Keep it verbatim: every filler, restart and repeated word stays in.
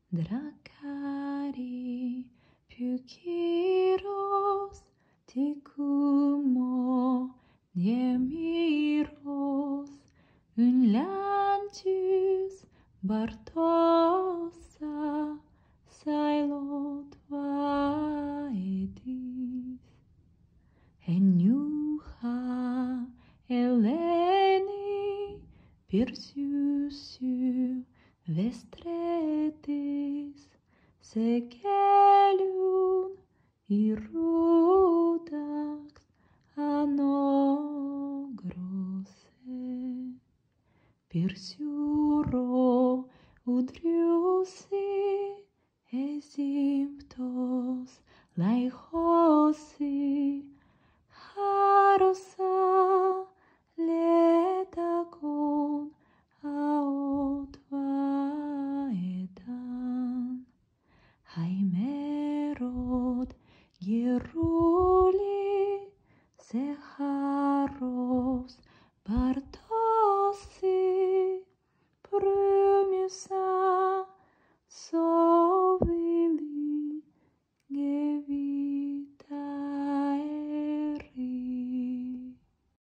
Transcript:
Dracari Pukiros Tikumo Niemiros Unlantius Bartossa Sailot Vaedis Enuha Eleni Pirsiusiu Vestretis Sekeliun Irudax Anogrose Pirsiuro Udriusi Esimptos Laichosi Hārosa Letakon Aot Vaedan Haime